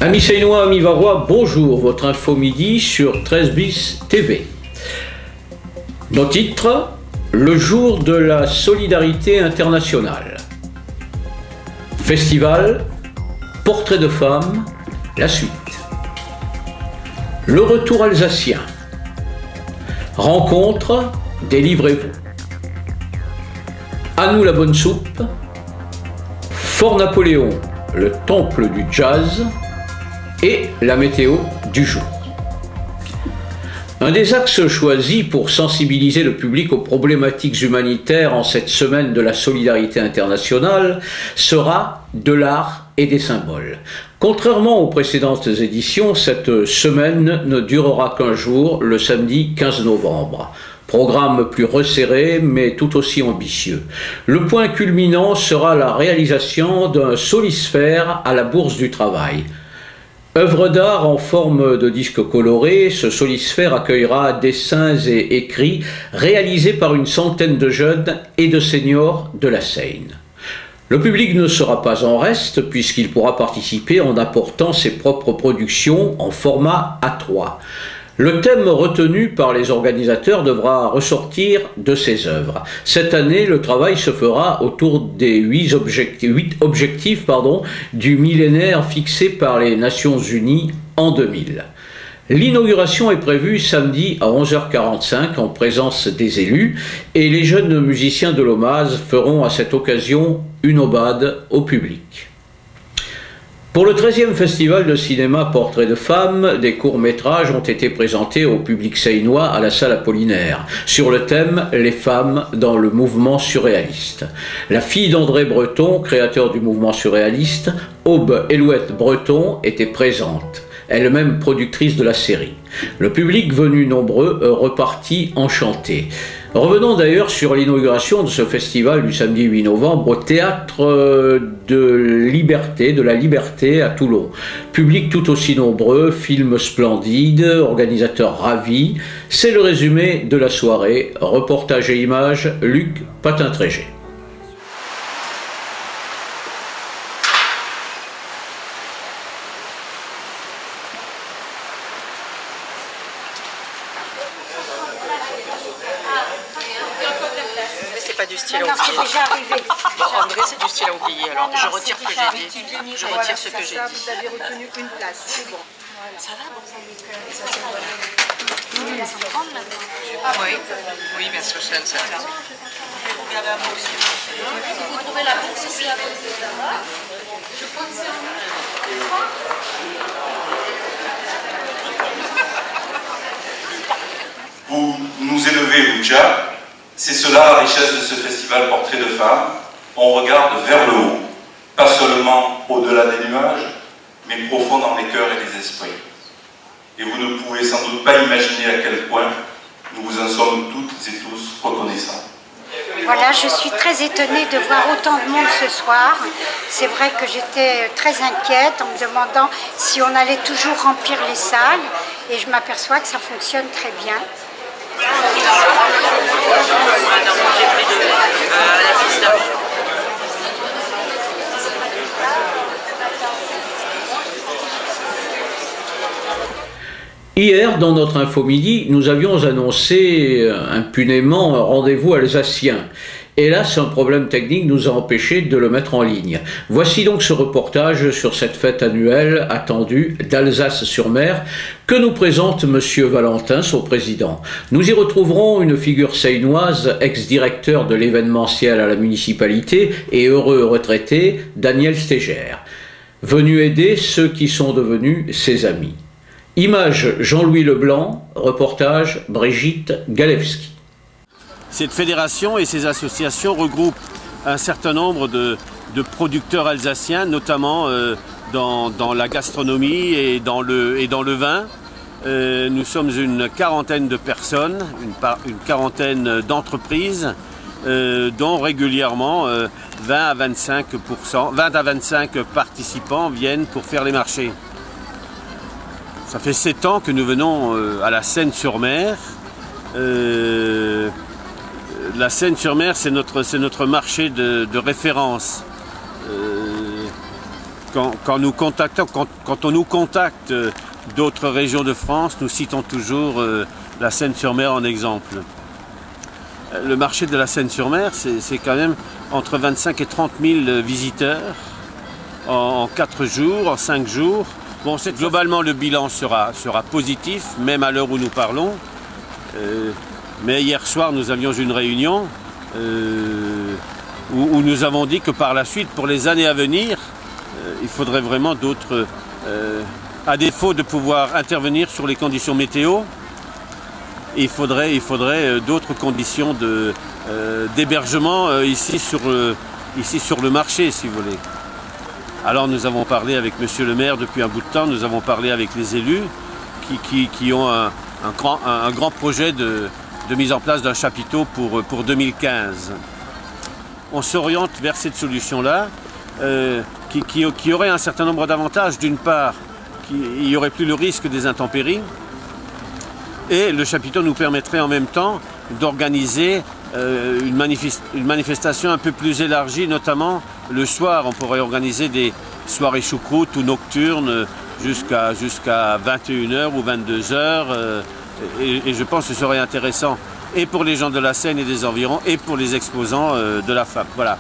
Amis Seinois, amis Varois, bonjour, votre info midi sur 13 bis TV. Nos titres, le jour de la solidarité internationale. Festival, portrait de femme, la suite. Le retour alsacien. Rencontre, délivrez-vous. À nous la bonne soupe. Fort Napoléon, le temple du jazz. Et la météo du jour. Un des axes choisis pour sensibiliser le public aux problématiques humanitaires en cette semaine de la solidarité internationale sera de l'art et des symboles. Contrairement aux précédentes éditions, cette semaine ne durera qu'un jour, le samedi 15 novembre. Programme plus resserré, mais tout aussi ambitieux. Le point culminant sera la réalisation d'un solisphère à la Bourse du Travail. Œuvre d'art en forme de disque coloré, ce solisphère accueillera dessins et écrits réalisés par une centaine de jeunes et de seniors de la Seine. Le public ne sera pas en reste puisqu'il pourra participer en apportant ses propres productions en format A3. Le thème retenu par les organisateurs devra ressortir de ces œuvres. Cette année, le travail se fera autour des 8 objectifs du millénaire fixés par les Nations Unies en 2000. L'inauguration est prévue samedi à 11h45 en présence des élus et les jeunes musiciens de l'OMAS feront à cette occasion une aubade au public. Pour le 13e festival de cinéma Portrait de femmes, des courts-métrages ont été présentés au public seinois à la salle Apollinaire, sur le thème « Les femmes dans le mouvement surréaliste ». La fille d'André Breton, créateur du mouvement surréaliste, Aube Elouette Breton, était présente, elle-même productrice de la série. Le public venu nombreux repartit enchanté. Revenons d'ailleurs sur l'inauguration de ce festival du samedi 8 novembre au Théâtre de la Liberté à Toulon. Public tout aussi nombreux, films splendides, organisateurs ravis. C'est le résumé de la soirée. Reportage et images, Luc Patin-Trégé. C'est pas du style à oublier. Bon, André, c'est du style à oublier. Alors, je retire ce que j'ai dit. Je retire ce que j'ai dit. Vous avez retenu une place, c'est bon. Ça va, bon, ça c'est voilà. Oui, oui, bien sûr, c'est ça. Je vais regarder un peu aussi. Si vous trouvez la bourse, c'est à côté de là-bas. Je crois que c'est Vous nous élevez, Lucia. C'est cela la richesse de ce festival Portrait de femmes. On regarde vers le haut, pas seulement au-delà des nuages, mais profond dans les cœurs et les esprits. Et vous ne pouvez sans doute pas imaginer à quel point nous vous en sommes toutes et tous reconnaissants. Voilà, je suis très étonnée de voir autant de monde ce soir. C'est vrai que j'étais très inquiète en me demandant si on allait toujours remplir les salles, et je m'aperçois que ça fonctionne très bien. Hier, dans notre info midi, nous avions annoncé impunément un rendez-vous alsacien. Hélas, un problème technique nous a empêché de le mettre en ligne. Voici donc ce reportage sur cette fête annuelle attendue d'Alsace-sur-Mer que nous présente Monsieur Valentin, son président. Nous y retrouverons une figure seinoise, ex-directeur de l'événementiel à la municipalité et heureux retraité, Daniel Stéger, venu aider ceux qui sont devenus ses amis. Image Jean-Louis Leblanc, reportage Brigitte Galewski. Cette fédération et ces associations regroupent un certain nombre de producteurs alsaciens, notamment dans la gastronomie et dans le vin. Nous sommes une quarantaine de personnes, une quarantaine d'entreprises, dont régulièrement 20 à 25 participants viennent pour faire les marchés. Ça fait 7 ans que nous venons à la Seine-sur-Mer. La Seine-sur-Mer, c'est notre marché de référence. quand on nous contacte d'autres régions de France, nous citons toujours la Seine-sur-Mer en exemple. Le marché de la Seine-sur-Mer, c'est quand même entre 25 et 30 000 visiteurs en 4 jours, en 5 jours. Bon, globalement, le bilan sera positif, même à l'heure où nous parlons. Mais hier soir, nous avions une réunion où nous avons dit que par la suite, pour les années à venir, il faudrait vraiment d'autres, à défaut de pouvoir intervenir sur les conditions météo, il faudrait d'autres conditions d'hébergement ici sur le marché, si vous voulez. Alors nous avons parlé avec Monsieur le maire depuis un bout de temps, nous avons parlé avec les élus qui ont un grand projet de mise en place d'un chapiteau pour 2015. On s'oriente vers cette solution-là, qui aurait un certain nombre d'avantages. D'une part, il n'y aurait plus le risque des intempéries, et le chapiteau nous permettrait en même temps d'organiser une manifestation un peu plus élargie, notamment le soir. On pourrait organiser des soirées choucroute ou nocturnes jusqu'à 21h ou 22h, et je pense que ce serait intéressant et pour les gens de la Seine et des environs et pour les exposants de la FAP. Voilà.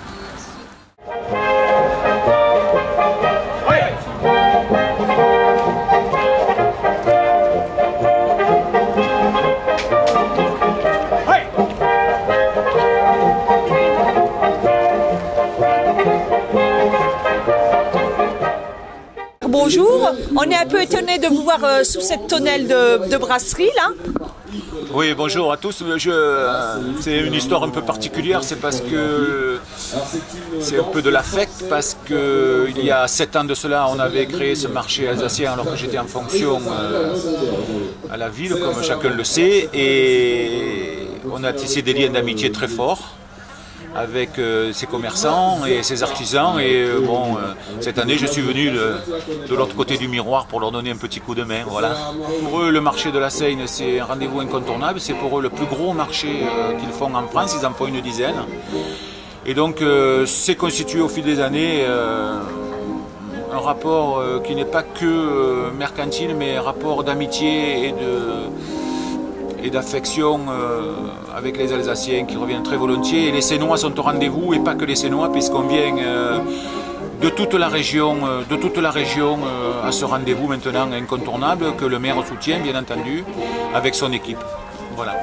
Bonjour, on est un peu étonné de vous voir sous cette tonnelle de brasserie là. Oui, bonjour à tous. C'est une histoire un peu particulière, c'est parce que c'est un peu de l'affect, parce qu'il y a 7 ans de cela, on avait créé ce marché alsacien alors que j'étais en fonction à la ville, comme chacun le sait, et on a tissé des liens d'amitié très forts avec ces commerçants et ces artisans, et cette année je suis venu de l'autre côté du miroir pour leur donner un petit coup de main. Voilà. Pour eux, le marché de la Seine, c'est un rendez-vous incontournable, c'est pour eux le plus gros marché qu'ils font en France, ils en font une dizaine, et donc c'est constitué au fil des années un rapport qui n'est pas que mercantile, mais un rapport d'amitié et d'affection avec les Alsaciens qui reviennent très volontiers. Et les Sénois sont au rendez-vous, et pas que les Sénois, puisqu'on vient de toute la région à ce rendez-vous maintenant incontournable que le maire soutient, bien entendu, avec son équipe. Voilà.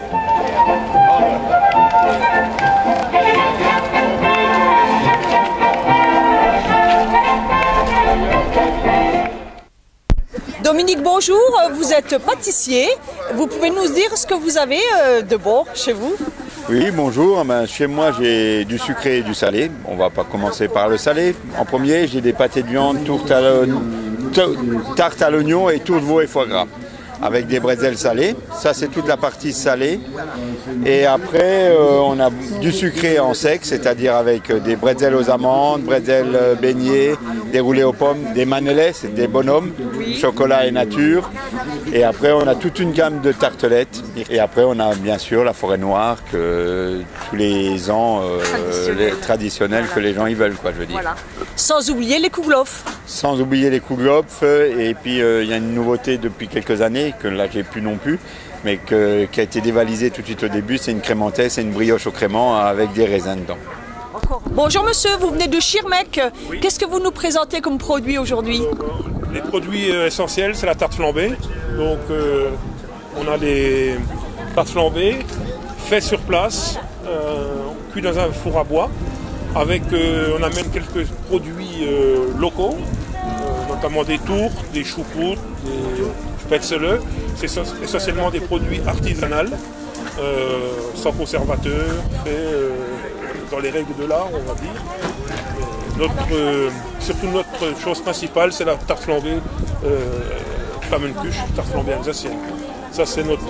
Dominique, bonjour, vous êtes pâtissier. Vous pouvez nous dire ce que vous avez de bon chez vous? Oui, bonjour. Chez moi, j'ai du sucré et du salé. On va pas commencer par le salé. En premier, j'ai des pâtés de viande, tarte à l'oignon et tourte de veau et foie gras, avec des bretzels salés. Ça, c'est toute la partie salée. Et après, on a du sucré en sec, c'est-à-dire avec des bretzels aux amandes, bretzels beignets, des roulés aux pommes, des manelets, c'est des bonhommes, chocolat et nature. Et après, on a toute une gamme de tartelettes. Et après, on a bien sûr la forêt noire que tous les ans, traditionnelle que les gens y veulent, quoi, je veux dire. Voilà. Sans oublier les kouglof. Sans oublier les kouglof. Et puis, il y a une nouveauté depuis quelques années, que là, j'ai plus non plus, mais qui a été dévalisée tout de suite au début. C'est une crémentesse, c'est une brioche au crément avec des raisins dedans. Bonjour monsieur, vous venez de Schirmeck. Oui. Qu'est-ce que vous nous présentez comme produit aujourd'hui? Les produits essentiels, c'est la tarte flambée. Donc on a les tartes flambées faites sur place, cuites dans un four à bois. On amène quelques produits locaux, notamment des tourtes, des choucroutes, des spätzle. C'est essentiellement des produits artisanaux, sans conservateur, faits dans les règles de l'art, on va dire. Surtout notre chose principale, c'est la tarte flambée Flammenkuche, tarte flambée alsacienne. Ça, c'est notre,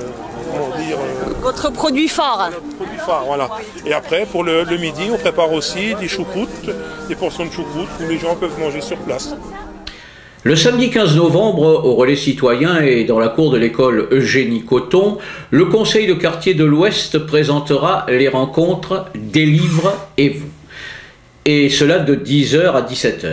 votre produit phare. Notre produit phare, voilà. Et après, pour le midi, on prépare aussi des choucroutes, des portions de choucroutes où les gens peuvent manger sur place. Le samedi 15 novembre, au Relais Citoyen et dans la cour de l'école Eugénie Coton, le conseil de quartier de l'Ouest présentera les rencontres Des livres et vous. Et cela de 10h à 17h.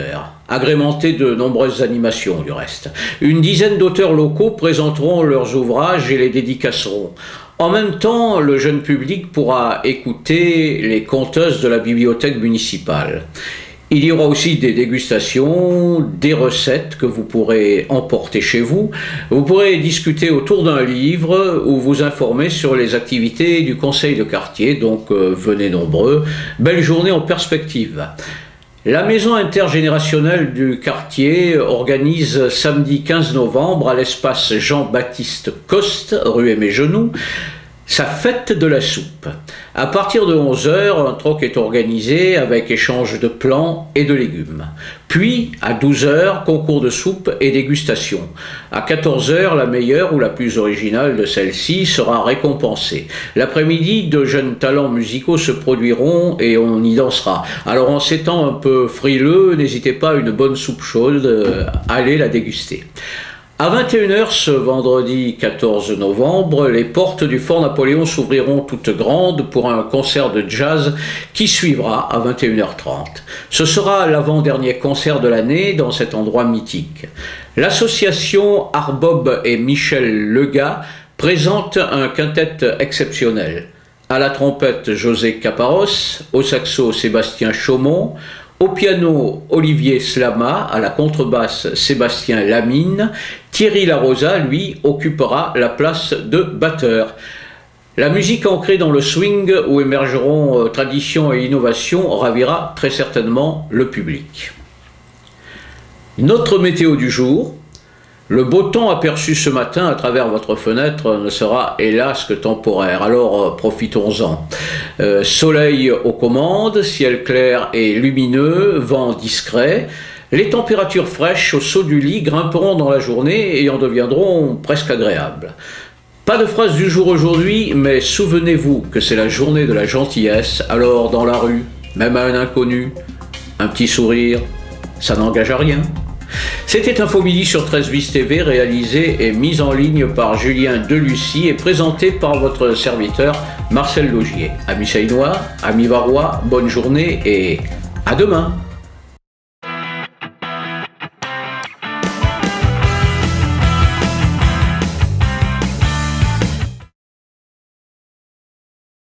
agrémenté de nombreuses animations du reste. Une dizaine d'auteurs locaux présenteront leurs ouvrages et les dédicaceront. En même temps, le jeune public pourra écouter les conteuses de la bibliothèque municipale. Il y aura aussi des dégustations, des recettes que vous pourrez emporter chez vous. Vous pourrez discuter autour d'un livre ou vous informer sur les activités du conseil de quartier, donc venez nombreux. Belle journée en perspective. La maison intergénérationnelle du quartier organise samedi 15 novembre à l'espace Jean-Baptiste Coste, rue Aimé Genoux, sa fête de la soupe. À partir de 11 h, un troc est organisé avec échange de plants et de légumes. Puis, à 12 h, concours de soupe et dégustation. À 14 h, la meilleure ou la plus originale de celle-ci sera récompensée. L'après-midi, de jeunes talents musicaux se produiront et on y dansera. Alors en ces temps un peu frileux, n'hésitez pas à une bonne soupe chaude, allez la déguster. À 21 h ce vendredi 14 novembre, les portes du Fort Napoléon s'ouvriront toutes grandes pour un concert de jazz qui suivra à 21 h 30. Ce sera l'avant-dernier concert de l'année dans cet endroit mythique. L'association Arbob et Michel Lega présente un quintet exceptionnel. À la trompette José Caparros, au saxo Sébastien Chaumont, au piano, Olivier Slama, à la contrebasse, Sébastien Lamine. Thierry Larosa, lui, occupera la place de batteur. La musique ancrée dans le swing, où émergeront tradition et innovation, ravira très certainement le public. Notre météo du jour. Le beau temps aperçu ce matin à travers votre fenêtre ne sera hélas que temporaire, alors profitons-en. Soleil aux commandes, ciel clair et lumineux, vent discret. Les températures fraîches au saut du lit grimperont dans la journée et en deviendront presque agréables. Pas de phrase du jour aujourd'hui, mais souvenez-vous que c'est la journée de la gentillesse, alors dans la rue, même à un inconnu, un petit sourire, ça n'engage à rien. C'était Info Midi sur 13 Bis TV, réalisé et mis en ligne par Julien Delucy et présenté par votre serviteur Marcel Laugier. Amis Seinois, amis Varois, bonne journée et à demain.